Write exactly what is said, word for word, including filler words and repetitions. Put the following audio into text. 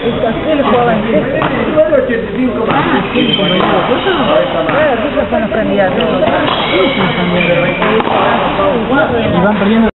Él jugaba en sexto. Ah, sí, como digo, claro, esos son los candidatos. Y van perdiendo.